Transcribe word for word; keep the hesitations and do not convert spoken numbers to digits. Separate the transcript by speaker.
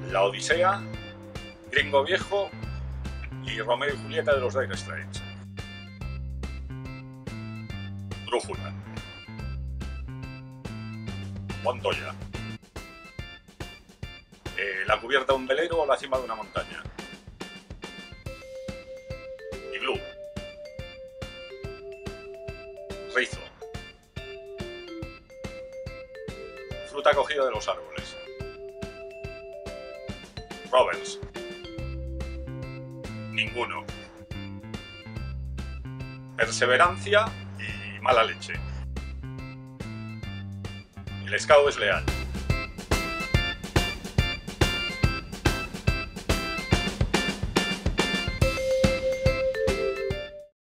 Speaker 1: La Odisea, Gringo Viejo y Romeo y Julieta de los Dire Straits. Brújula. Montoya. Eh, la cubierta de un velero o la cima de una montaña. Iglú. Rizo. Fruta cogida de los árboles. Roberts. Ninguno. Perseverancia y mala leche. El scout es leal.